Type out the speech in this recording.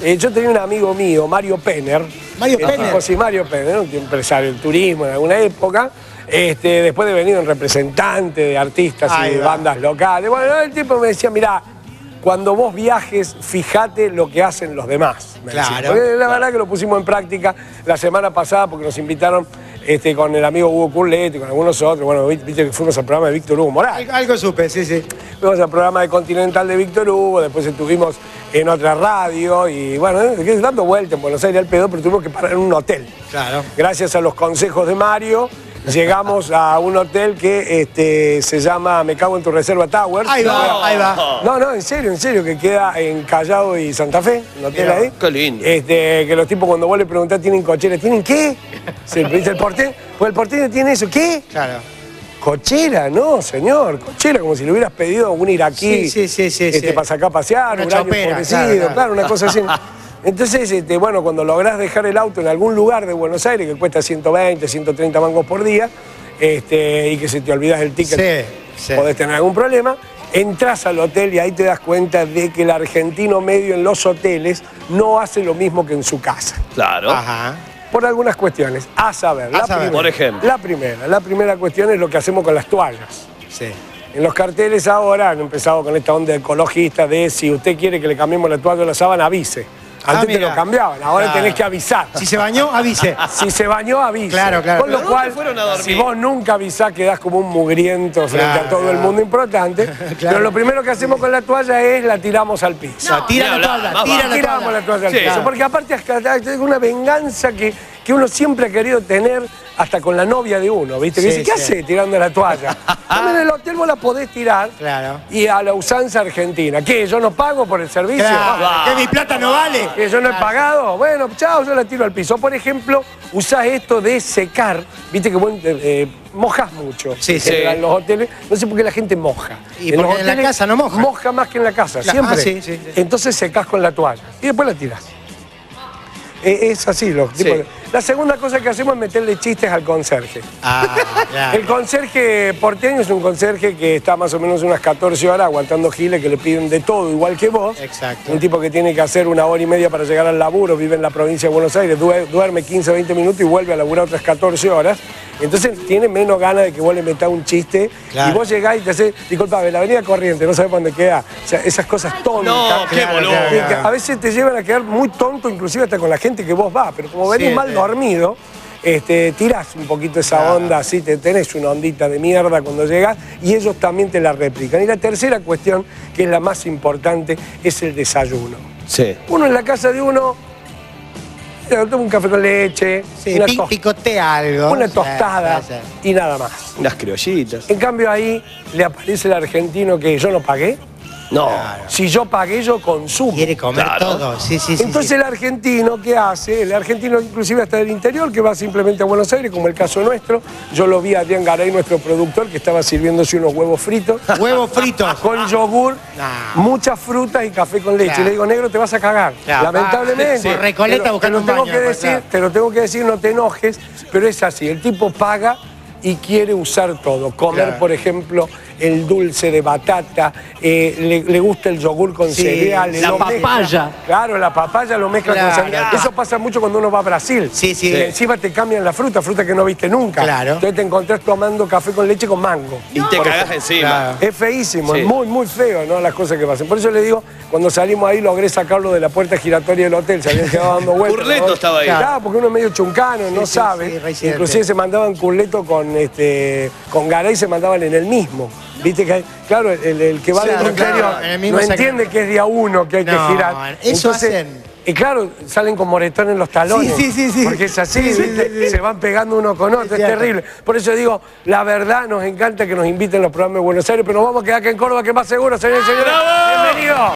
Yo tenía un amigo mío, Mario Penner. Mario Penner. Sí, Mario Penner, un empresario del turismo en alguna época. Después de venir un representante de artistas y bandas locales. Bueno, el tipo me decía, mirá, cuando vos viajes, fíjate lo que hacen los demás. Claro. Porque la verdad que lo pusimos en práctica la semana pasada porque nos invitaron con el amigo Hugo Curleto y con algunos otros. Bueno, viste que fuimos al programa de Víctor Hugo Morales. Algo supe, sí, sí. Fuimos al programa de Continental de Víctor Hugo, después estuvimos en otra radio y bueno, dando vueltas en Buenos Aires al pedo, pero tuvimos que parar en un hotel. Claro. Gracias a los consejos de Mario, llegamos a un hotel que se llama Me Cago en Tu Reserva Tower. Ahí va, ahí va. No, en serio, que queda en Callao y Santa Fe, un hotel ahí. Qué lindo. Que los tipos cuando vos le preguntás ¿tienen cochera? ¿Tienen qué? El porteño, pues el porteño tiene eso, ¿qué? Claro. Cochera, no, señor, cochera, como si le hubieras pedido a un iraquí para sacar a pasear, una un año chopera, empobrecido, claro, una cosa así. Entonces, bueno, cuando lográs dejar el auto en algún lugar de Buenos Aires que cuesta 120, 130 mangos por día, y que se te olvidas el ticket, podés tener algún problema, entras al hotel y ahí te das cuenta de que el argentino medio en los hoteles no hace lo mismo que en su casa. Claro. Ajá. Por algunas cuestiones. A saber, por ejemplo. La primera cuestión es lo que hacemos con las toallas. Sí. En los carteles ahora han empezado con esta onda ecologista de si usted quiere que le cambiemos la toalla o la sábana, avise. Antes te lo cambiaban, ahora tenés que avisar. Si se bañó, avise. Si se bañó, avise. Claro, claro. Con lo cual, si vos nunca avisás, quedás como un mugriento frente a todo el mundo importante. Pero lo primero que hacemos con la toalla es la tiramos al piso. No, tira la toalla, tiramos la toalla al piso. Porque aparte es una venganza que uno siempre ha querido tener hasta con la novia de uno, ¿viste? Que dice, ¿qué hace tirando la toalla? En el hotel vos la podés tirar y a la usanza argentina. ¿Qué? ¿Yo no pago por el servicio? Claro. ¿Que mi plata no vale? ¿Que yo no he pagado? Bueno, chao, yo la tiro al piso. Por ejemplo, usás esto de secar, ¿viste que mojás mucho? Sí. En los hoteles, no sé por qué la gente moja. Y porque en la casa no moja. Moja más que en la casa, siempre. Sí. Entonces secás con la toalla y después la tirás. Es así. La segunda cosa que hacemos es meterle chistes al conserje. Claro. El conserje porteño es un conserje que está más o menos unas 14 horas aguantando giles que le piden de todo, igual que vos. Exacto. Un tipo que tiene que hacer 1 hora y media para llegar al laburo, vive en la provincia de Buenos Aires, duerme 15, 20 minutos y vuelve a laburar otras 14 horas. Entonces tiene menos ganas de que vos le metás un chiste y vos llegás y te hacés, disculpame, la avenida Corriente, no sabés dónde queda. O sea, esas cosas tontas. No, qué boludo. A veces te llevan a quedar muy tonto, inclusive hasta con la gente que vos vas, pero como venís mal dormido, tirás un poquito esa onda, así tenés una ondita de mierda cuando llegas y ellos también te la replican. Y la tercera cuestión, que es la más importante, es el desayuno. Sí. Uno en la casa de uno toma un café con leche, picotea algo. una tostada y nada más. Unas criollitas. En cambio ahí le aparece el argentino que yo no pagué. No. Claro. Si yo pagué, yo consumo. Quiere comer todo. Sí. Entonces el argentino, ¿qué hace? El argentino inclusive hasta del interior, que va simplemente a Buenos Aires, como el caso nuestro. Yo lo vi a Adrián Garay, nuestro productor, que estaba sirviéndose unos huevos fritos. Huevos fritos. Con yogur, muchas frutas y café con leche. Y le digo, negro, te vas a cagar. Lamentablemente. Por Recoleta buscando un baño. Te lo tengo que decir, no te enojes, pero es así. El tipo paga y quiere usar todo. Comer, por ejemplo, el dulce de batata, le gusta el yogur con cereales. La papaya. Claro, la papaya lo mezcla con cereales. Eso pasa mucho cuando uno va a Brasil. Sí. Encima te cambian la fruta que no viste nunca. Claro. Entonces te encontrás tomando café con leche con mango. Y te cagás encima. Es feísimo, es muy, muy feo, ¿no? Las cosas que pasan. Por eso le digo, cuando salimos ahí logré sacarlo de la puerta giratoria del hotel, se habían quedado dando vueltas. Curleto estaba ahí. Claro, porque uno es medio chuncano, no sabe. Inclusive se mandaban curleto con Garay, se mandaban en el mismo. Viste que, claro, el que va del interior no entiende que es día uno que hay que girar. Eso Entonces, hacen. Y claro, salen con moretón en los talones. Sí. Porque es así, ¿viste? Se van pegando uno con otro, es terrible. Por eso digo, la verdad, nos encanta que nos inviten a los programas de Buenos Aires, pero nos vamos a quedar acá en Córdoba, que es más seguro, señores y señores. ¡Bienvenidos!